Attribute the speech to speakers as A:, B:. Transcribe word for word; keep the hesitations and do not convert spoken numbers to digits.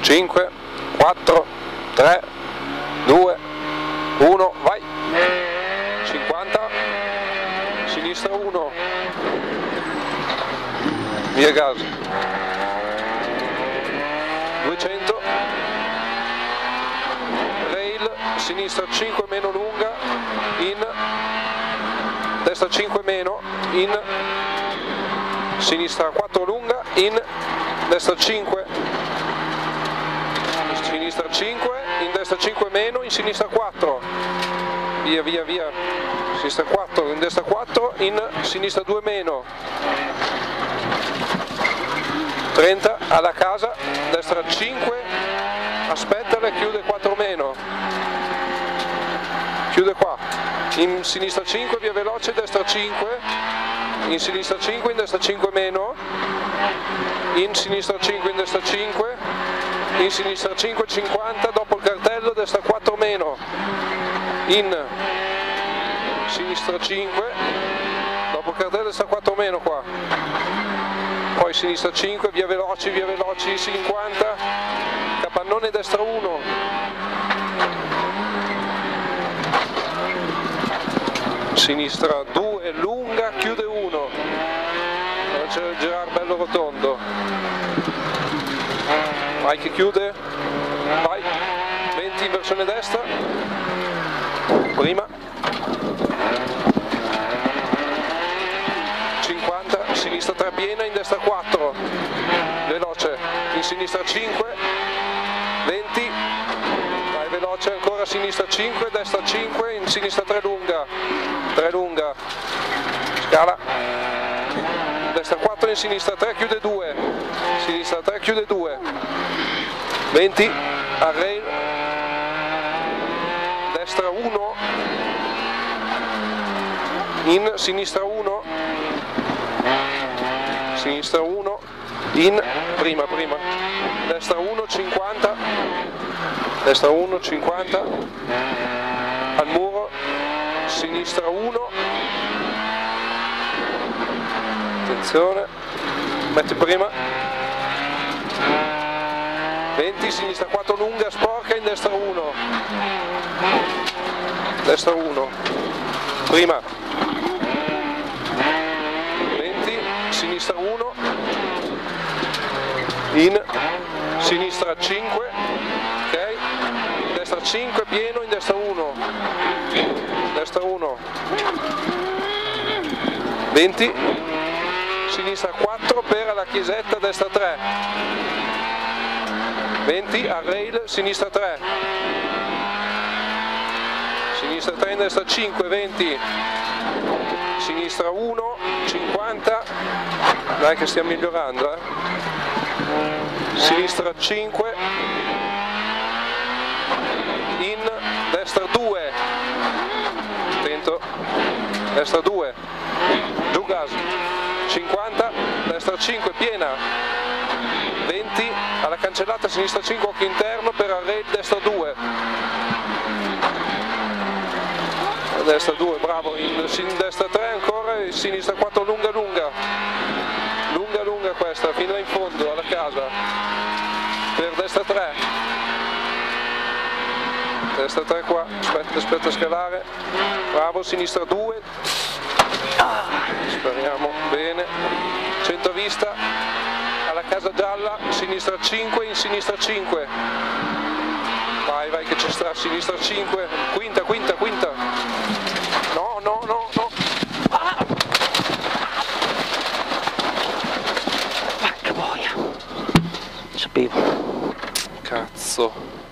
A: cinque, quattro, tre, due, uno, vai, cinquanta, sinistra uno, via gas, duecento, rail, sinistra cinque meno lunga, in, destra cinque meno, in, sinistra quattro lunga, in, destra cinque, sinistra cinque, in destra cinque meno, in sinistra quattro, via via via, sinistra quattro, in destra quattro, in sinistra due meno, trenta, alla casa, destra cinque, aspettala e chiude quattro meno, chiude qua, in sinistra cinque, via veloce, destra cinque, in sinistra cinque, in destra cinque meno, in sinistra cinque, in destra cinque, in sinistra cinque, cinquanta, dopo il cartello, destra quattro meno, in sinistra cinque, dopo il cartello, destra quattro meno qua, poi sinistra cinque, via veloci, via veloci, cinquanta, capannone destra uno, sinistra due, lunga, chiude uno, c'è il girare bello rotondo, vai che chiude, vai, venti in versione destra, prima, cinquanta, sinistra tre piena, in destra quattro, veloce, in sinistra cinque, venti, vai veloce ancora, sinistra cinque, destra cinque, in sinistra tre lunga, tre lunga, scala, destra quattro, in sinistra tre, chiude due, sinistra tre, chiude due, venti, a rail, destra uno, in sinistra uno, sinistra uno, in, prima, prima, destra uno, cinquanta, destra uno, cinquanta, al muro, sinistra uno, attenzione, metti prima, venti, sinistra quattro lunga, sporca, in destra uno, destra uno, prima, venti, sinistra uno, in, sinistra cinque, ok, destra cinque, pieno, in destra uno, destra uno, venti, sinistra quattro per la chiesetta, destra tre, venti, a rail, sinistra tre, sinistra tre, in destra cinque, venti, sinistra uno, cinquanta, dai che stiamo migliorando, eh. Sinistra cinque, in, destra due, attento, destra due, giù gas, cinquanta, destra cinque, piena, venti, alla cancellata, sinistra cinque, occhio interno per il rail, destra due, destra due, bravo, in, in destra tre ancora, in sinistra quattro, lunga lunga, lunga lunga questa, fino in fondo, alla casa, per destra tre, destra tre qua, aspetta, aspetta a scalare, bravo, sinistra due, speriamo bene, centro vista, alla casa gialla, sinistra cinque, in sinistra cinque, vai vai che ci sta, sinistra cinque, quinta, quinta, quinta, no, no, no, no, ah!
B: Vacca boia, sapevo,
A: cazzo.